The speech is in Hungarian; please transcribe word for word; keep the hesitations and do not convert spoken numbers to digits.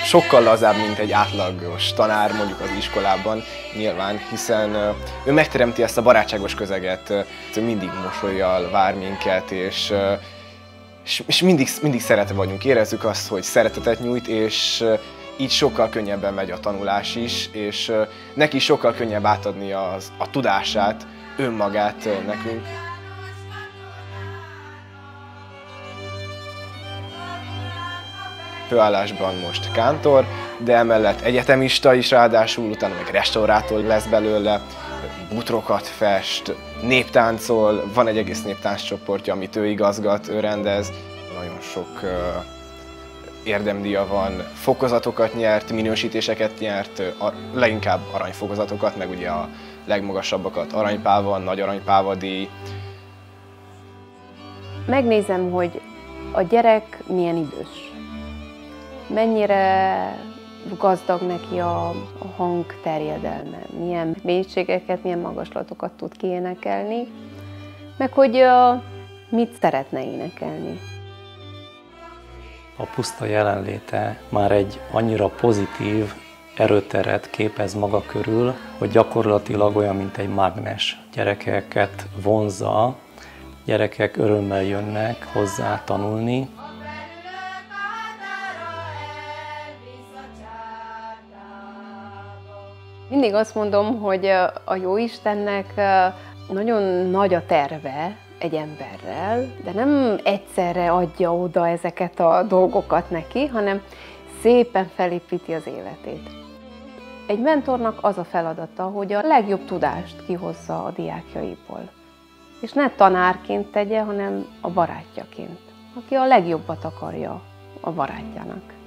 sokkal lazább, mint egy átlagos tanár mondjuk az iskolában nyilván, hiszen ő megteremti ezt a barátságos közeget, mindig mosollyal vár minket, és, és mindig, mindig szeretve vagyunk, érezzük azt, hogy szeretetet nyújt, és így sokkal könnyebben megy a tanulás is, és neki sokkal könnyebb átadni az, a tudását, önmagát nekünk. Főállásban most kántor, de emellett egyetemista is ráadásul, utána meg restaurátor lesz belőle, bútorokat fest, néptáncol, van egy egész néptánccsoportja, amit ő igazgat, ő rendez, nagyon sok uh, érdemdíja van, fokozatokat nyert, minősítéseket nyert, a, leginkább aranyfokozatokat, meg ugye a legmagasabbakat aranypáva, nagy aranypáva díj. Megnézem, hogy a gyerek milyen idős, mennyire gazdag neki a, a hang terjedelme, milyen mélységeket, milyen magaslatokat tud kiénekelni, meg hogy uh, mit szeretne énekelni. A puszta jelenléte már egy annyira pozitív erőteret képez maga körül, hogy gyakorlatilag olyan, mint egy mágnes. Gyerekeket vonzza, gyerekek örömmel jönnek hozzá tanulni. Mindig azt mondom, hogy a Jóistennek nagyon nagy a terve egy emberrel, de nem egyszerre adja oda ezeket a dolgokat neki, hanem szépen felépíti az életét. Egy mentornak az a feladata, hogy a legjobb tudást kihozza a diákjaiból. És ne tanárként tegye, hanem a barátjaként, aki a legjobbat akarja a barátjának.